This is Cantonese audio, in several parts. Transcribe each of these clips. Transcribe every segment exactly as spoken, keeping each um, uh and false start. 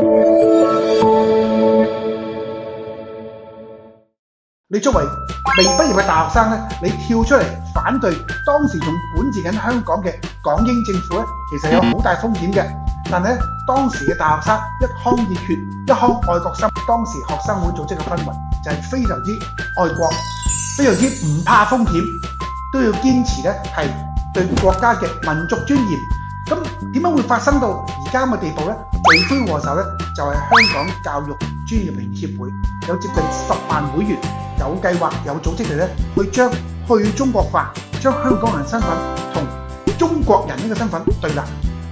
你作為未畢業嘅大學生咧，你跳出嚟反對當時仲管治緊香港嘅港英政府咧，其實有好大風險嘅。但係咧，當時嘅大學生一腔熱血，一腔愛國心，當時學生會組織嘅氛圍就係非常之愛國，非常之唔怕風險，都要堅持咧係對國家嘅民族尊嚴。咁點解會發生到而家咁嘅地步咧？罪魁禍首咧就係香港教育專業人協會，有接近十萬會員，有計劃有組織嚟咧去將去中國化，將香港人身份同中國人呢個身份對立。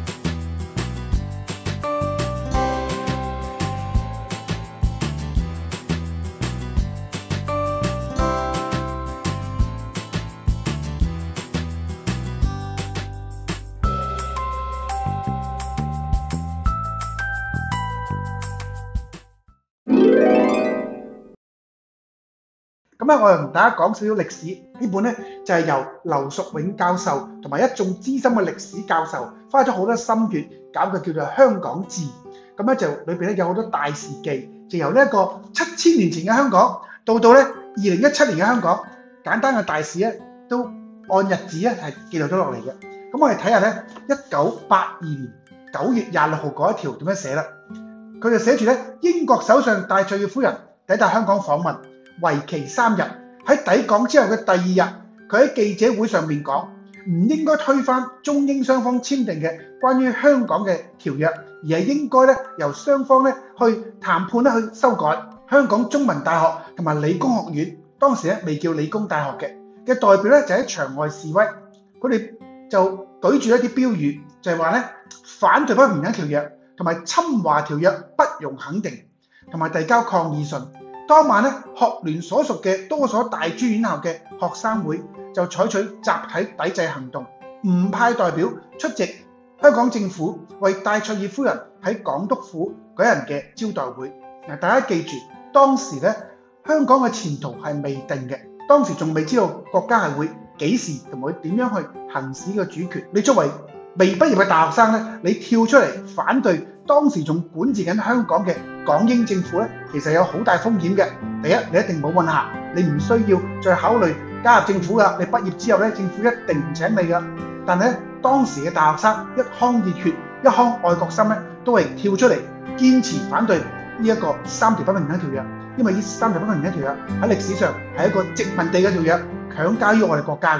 咁咧，我又同大家講少少歷史。呢本咧就係由劉淑永教授同埋一眾資深嘅歷史教授花咗好多心血搞嘅，叫做《香港志》。咁咧就裏邊咧有好多大事記，就由呢一個七千年前嘅香港，到到咧二零一七年嘅香港，簡單嘅大事咧都按日子咧係記錄咗落嚟嘅。咁我哋睇下咧，一九八二年九月廿六號嗰一條點樣寫啦？佢就寫住咧，英國首相戴卓爾夫人抵達香港訪問。為期三日，喺抵港之後嘅第二日，佢喺記者會上面講，唔應該推翻中英雙方簽訂嘅關於香港嘅條約，而係應該咧由雙方咧去談判咧去修改。香港中文大學同埋理工學院當時咧未叫理工大學嘅嘅代表咧就喺場外示威，佢哋就舉住一啲標語，就係話咧反對不平等條約同埋侵華條約不容肯定，同埋遞交抗議信。當晚咧，學聯所屬嘅多所大專院校嘅學生會就採取集體抵制行動，唔派代表出席香港政府為戴卓爾夫人喺港督府舉行嘅招待會。嗱，大家記住，當時咧香港嘅前途係未定嘅，當時仲未知道國家係會幾時同埋點樣去行使個主權。你作為未畢業嘅大學生咧，你跳出嚟反對當時仲管治緊香港嘅港英政府咧，其實有好大風險嘅。第一，你一定冇運行，你唔需要再考慮加入政府噶。你畢業之後咧，政府一定唔請你噶。但係咧，當時嘅大學生一腔熱血，一腔愛國心咧，都係跳出嚟堅持反對呢一個三條不平等條約，因為呢三條不平等條約喺歷史上係一個殖民地嘅條約，強加於我哋國家嘅。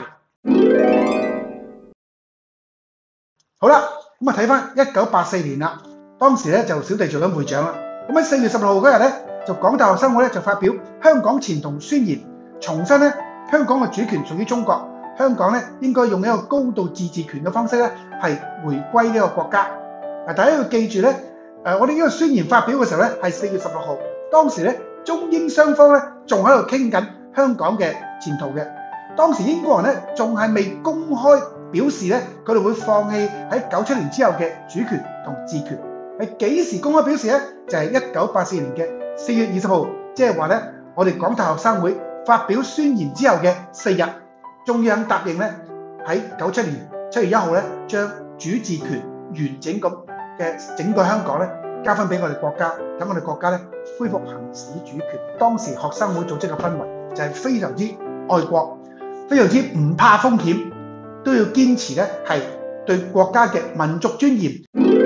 好啦，咁啊睇翻一九八四年啦，當時咧就小弟做緊會長啦。咁喺四月十六號嗰日咧，就港大學生會咧就發表香港前途宣言，重申咧香港嘅主權屬於中國，香港咧應該用一個高度自治權嘅方式咧係回歸呢個國家。嗱，大家要記住咧，誒我哋呢個宣言發表嘅時候咧係四月十六號，當時咧中英雙方咧仲喺度傾緊香港嘅前途嘅，當時英國人咧仲係未公開表示咧，佢哋會放棄喺九七年之後嘅主權同治權。係幾時公開表示咧？就係一九八四年嘅四月二十號，即係話咧，我哋港大學生會發表宣言之後嘅四日，中央答應咧喺九七年七月一號咧，將主治權完整咁嘅整個香港咧交翻俾我哋國家，等我哋國家咧恢復行使主權。當時學生會組織嘅氛圍就係非常之愛國，非常之唔怕風險，都要堅持咧係對國家嘅民族尊嚴。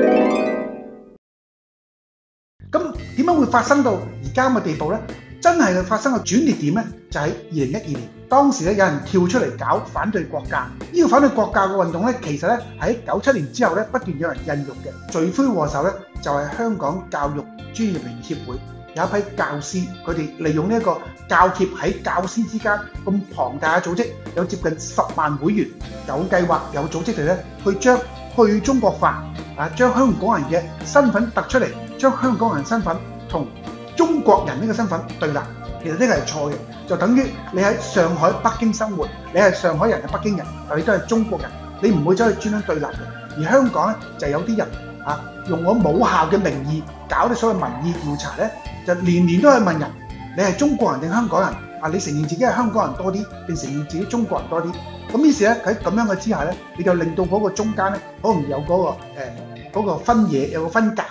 咁點解會發生到而家咁嘅地步咧？真係發生個轉捩點咧，就喺二零一二年。當時咧有人跳出嚟搞反對國教，呢個反對國教嘅運動咧，其實咧喺九七年之後咧不斷有人孕育嘅。罪魁禍首咧就係香港教育專業人協會有一批教師，佢哋利用呢一個教協喺教師之間咁龐大嘅組織，有接近十萬會員，有計劃有組織嚟咧去將去中國化啊，將香港人嘅身份突出嚟，將香港人身份同中國人呢個身份對立。其實呢個係錯嘅，就等於你喺上海、北京生活，你係上海人係北京人，但你都係中國人，你唔會走去專登對立嘅。而香港咧就有啲人啊，用我母校嘅名義搞啲所謂民意調查咧，就年年都去問人，你係中國人定香港人？啊，你承認自己係香港人多啲，定承認自己中國人多啲？咁於是咧喺咁樣嘅之下咧，你就令到嗰個中間咧，可能有嗰個誒嗰個分野，有個分隔喺度啦。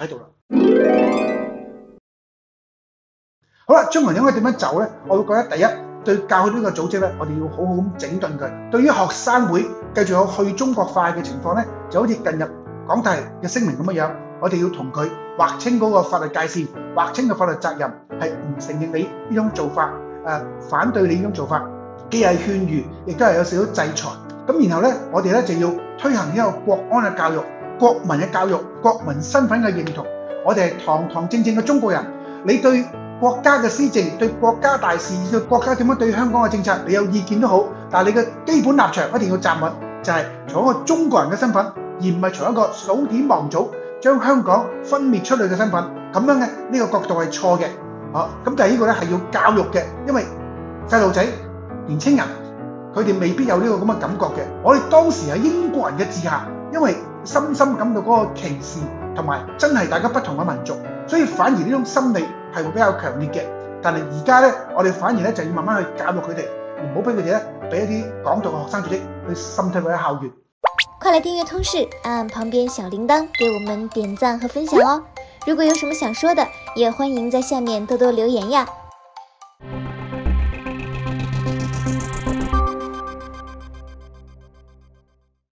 好啦，中國人應該點樣走呢？我會覺得第一，對教會呢個組織咧，我哋要好好咁整頓佢。對於學生會繼續有去中國化嘅情況咧，就好似近日港大嘅聲明咁樣樣，我哋要同佢劃清嗰個法律界線，劃清個法律責任，係唔承認你呢種做法，誒、呃、反對你呢種做法，既係勸喻，亦都係有少少制裁。咁然後咧，我哋咧就要推行呢個國安嘅教育、國民嘅教育、國民身份嘅認同。我哋係堂堂正正嘅中國人，你對國家嘅施政、對國家大事、對國家點樣對香港嘅政策，你有意見都好，但係你嘅基本立場一定要站穩，就係、是、從一個中國人嘅身份，而唔係從一個數典忘祖將香港分滅出去嘅身份。咁樣嘅呢、這個角度係錯嘅。好，咁但係呢個咧係要教育嘅，因為細路仔、年青人佢哋未必有呢個咁嘅感覺嘅。我哋當時喺英國人嘅治下，因為深深感到嗰個歧視同埋真係大家不同嘅民族，所以反而呢種心理係會比較強烈嘅。但係而家咧，我哋反而咧就要慢慢去教育佢哋，唔好俾佢哋咧俾一啲港獨嘅學生組織去滲透佢喺校園。 快來訂閱通識，按按旁邊小鈴鐺，給我們點讚和分享哦！如果有什麼想說的，也歡迎在下面多多留言呀。